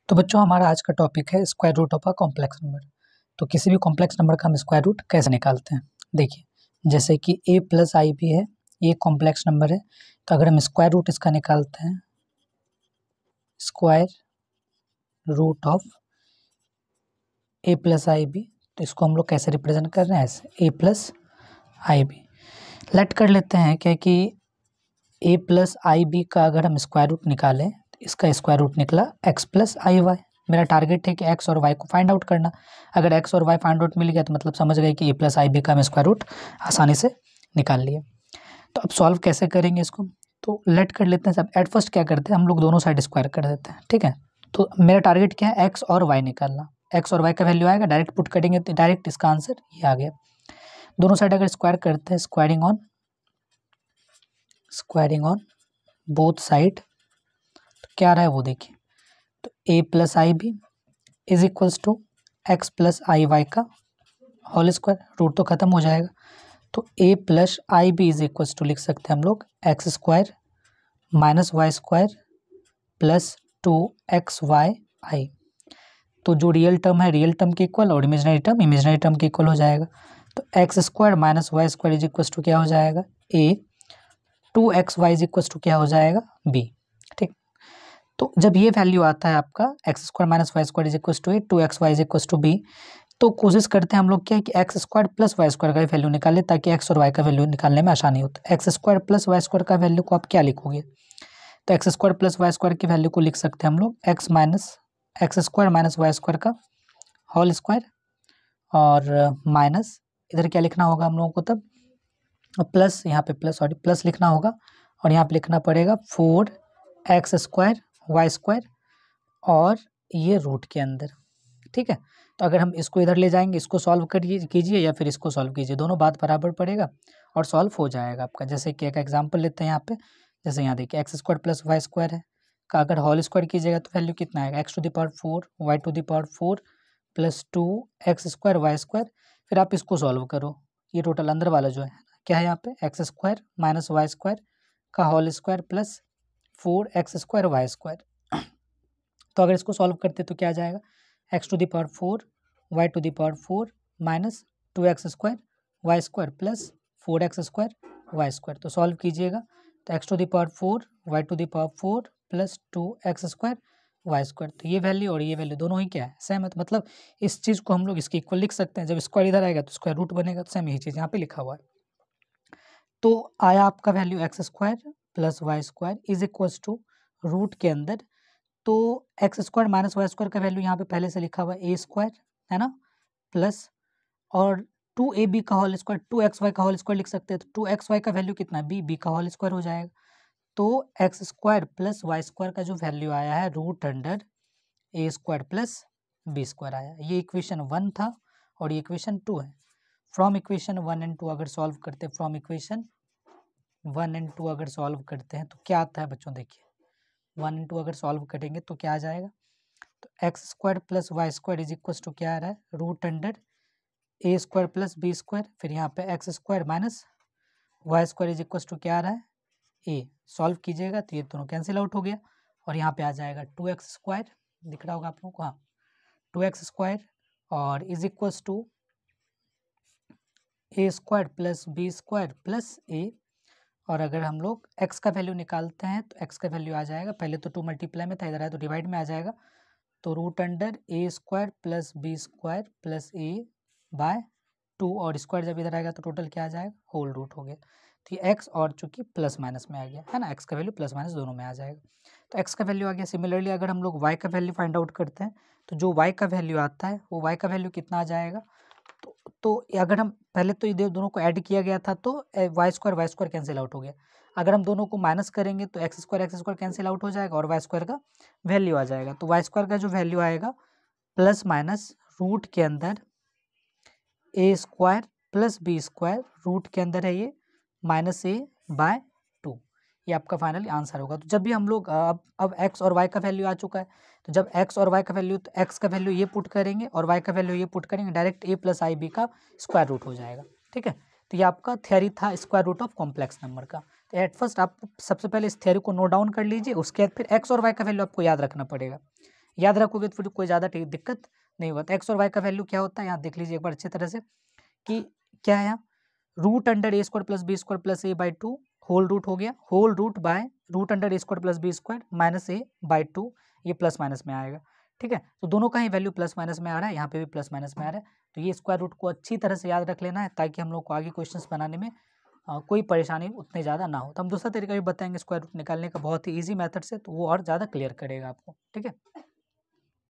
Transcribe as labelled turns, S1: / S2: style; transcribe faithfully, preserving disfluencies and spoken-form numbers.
S1: तो बच्चों हमारा आज का टॉपिक है square root of a complex number. तो किसी भी कॉम्प्लेक्स नंबर का हम स्क्वायर रूट कैसे निकालते हैं, देखिए जैसे कि a प्लस आई बी है, ये कॉम्प्लेक्स नंबर है। तो अगर हम स्क्वायर रूट इसका निकालते हैं, square root of a plus i b, तो इसको हम लोग कैसे रिप्रेजेंट कर रहे हैं, ऐसे a plus i b. Let कर लेते हैं क्या कि a प्लस आई बी का अगर हम स्क्वायर रूट निकालें तो इसका स्क्वायर रूट निकला x प्लस आई वाई। मेरा टारगेट है कि x और y को फाइंड आउट करना। अगर x और y फाइंड आउट मिल गया तो मतलब समझ गए कि a प्लस आई बी का हम स्क्वायर रूट आसानी से निकाल लिए। तो अब सॉल्व कैसे करेंगे इसको, तो लेट कर लेते हैं। सब एट फर्स्ट क्या करते हैं, हम लोग दोनों साइड स्क्वायर कर देते हैं, ठीक है। तो मेरा टारगेट क्या है, x और y निकालना। x और y का वैल्यू आएगा, डायरेक्ट पुट करेंगे तो डायरेक्ट इसका आंसर ये आ गया। दोनों साइड अगर स्क्वायर करते हैं, squaring on squaring on both side, तो क्या आ रहा है वो देखिए। तो a plus i b is equals to x plus i y का होल स्क्वायर, रूट तो खत्म हो जाएगा। तो a plus i b is equals to लिख सकते हैं हम लोग x square minus y square plus two x y i. तो जो रियल टर्म है रियल टर्म के इक्वल और इमेजनरी टर्म इमेजनरी टर्म के इक्वल हो जाएगा। तो x square minus y square is equals to क्या हो जाएगा, a, two x y is equals to क्या हो जाएगा, b, ठीक। तो जब ये वैल्यू आता है आपका x square minus y square is equals to a, two x y is equals to b, तो कोशिश करते हैं हम लोग क्या कि x square plus y square का वैल्यू निकालें ताकि एक्स और वाई का वैल्यू निकालने में आसानी हो। तो x square plus y square का वैल्यू को आप क्या लिखोगे, तो x square plus y square की वैल्यू को लिख सकते हैं हम लोग x minus x square minus y square का होल स्क्वायर, और माइनस इधर क्या लिखना होगा हम लोगों को, तब प्लस, यहाँ पे प्लस सॉरी प्लस लिखना होगा और यहाँ पे लिखना पड़ेगा four x square y square और ये रूट के अंदर, ठीक है। तो अगर हम इसको इधर ले जाएंगे, इसको सॉल्व करिए कीजिए या फिर इसको सॉल्व कीजिए, दोनों बात बराबर पड़ेगा और सॉल्व हो जाएगा आपका। जैसे कि एक एग्जांपल लेते हैं यहाँ पे, जैसे यहाँ देखिए x square plus y square है का अगर होल स्क्वायर कीजिएगा तो वैल्यू कितना आएगा, x to the power four y to the power four plus two x square y square. फिर आप इसको सॉल्व करो, ये टोटल अंदर वाला जो है क्या है यहाँ पे, x square minus y square का whole square plus four x square y square. तो अगर इसको सॉल्व करते तो क्या आ जाएगा, x to the power four y to the power four minus two x square y square plus four x square y square. तो solve कीजिएगा तो x to the power four y to the power four plus two x square y square. तो ये value और ये value दोनों ही क्या है, सेम है। तो मतलब इस चीज़ को हम लोग इसके इक्वल लिख सकते हैं। जब स्क्वायर इधर आएगा तो स्क्वायर रूट बनेगा, तो सेम यही चीज़ यहाँ पे लिखा हुआ है। तो आया आपका value x square plus y square is equals to root के अंदर, तो x square minus y square का वैल्यू यहाँ पे पहले से लिखा हुआ है ए स्क्वायर है ना, प्लस और टू ए बी का whole square, two x y का होल स्क्वायर लिख सकते हैं। तो टू एक्स वाई का वैल्यू कितना है, बी, बी का होल स्क्वायर हो जाएगा। तो x square plus y square का जो वैल्यू आया है root under a square plus b square आया। ये इक्वेशन वन था और ये इक्वेशन टू है। From equation one and two अगर सॉल्व करते हैं, from equation one and two अगर सॉल्व करते हैं तो क्या आता है बच्चों, देखिए वन एंड टू अगर सॉल्व करेंगे तो क्या आ जाएगा, तो x square plus y square is equal to क्या आ रहा है, root under a square plus b square. फिर यहाँ पे x square minus y square is equal to क्या आ रहा है, ए। सॉल्व कीजिएगा तो ये दोनों कैंसिल आउट हो गया और यहाँ पे आ जाएगा टू एक्स स्क्वायर, दिख रहा होगा आप लोगों को, हाँ टू एक्स स्क्वायर और is equals to a square plus b square plus a. और अगर हम लोग x का वैल्यू निकालते हैं तो x का वैल्यू आ जाएगा, पहले तो टू मल्टीप्लाई में था, इधर आया तो डिवाइड में आ जाएगा। तो root under a square plus b square plus a by two, और स्क्वायर जब इधर आएगा तो टोटल क्या आ जाएगा, होल रूट हो गया। तो ये x और चूंकि प्लस माइनस में आ गया है ना, x का वैल्यू प्लस माइनस दोनों में आ जाएगा। तो x का वैल्यू आ गया। सिमिलरली अगर हम लोग y का वैल्यू फाइंड आउट करते हैं तो जो y का वैल्यू आता है वो y का वैल्यू कितना आ जाएगा, तो तो अगर हम पहले तो ये दोनों को ऐड किया गया था तो y square y square cancel out हो गया। अगर हम दोनों को माइनस करेंगे तो x square x square cancel out हो जाएगा और वाई स्क्वायर का वैल्यू आ जाएगा। तो वाई स्क्वायर का जो वैल्यू आएगा प्लस माइनस रूट के अंदर a square plus b square, root के अंदर है ये माइनस ए बाय टू, ये आपका फाइनल आंसर होगा। तो जब भी हम लोग अब अब x और y का वैल्यू आ चुका है, तो जब x और y का वैल्यू, तो x का वैल्यू ये पुट करेंगे और y का वैल्यू ये पुट करेंगे, direct a plus i b का स्क्वायर रूट हो जाएगा, ठीक है। तो ये आपका थ्योरी था square root of complex number का। तो एट फर्स्ट आप सबसे पहले इस थ्योरी को नोट डाउन कर लीजिए, उसके बाद फिर x और y का वैल्यू आपको याद रखना पड़ेगा। याद रखोगे तो फिर कोई ज़्यादा दिक्कत नहीं होता। एक्स और वाई का वैल्यू क्या होता है यहाँ देख लीजिए एक बार अच्छी तरह से कि क्या है यहाँ root under a square plus b square plus a by two whole root हो गया, whole root by root under a square plus b square minus a by two, ये प्लस माइनस में आएगा। ठीक है, तो दोनों का ही वैल्यू प्लस माइनस में आ रहा है, यहाँ पे भी प्लस माइनस में आ रहा है। तो ये स्क्वायर रूट को अच्छी तरह से याद रख लेना है ताकि हम लोग को आगे क्वेश्चंस बनाने में आ, कोई परेशानी उतनी ज़्यादा ना हो। तो हम दूसरा तरीका भी बताएंगे स्क्वायर रूट निकालने का बहुत ही ईजी मेथड से, तो वो और ज़्यादा क्लियर करेगा आपको। ठीक है,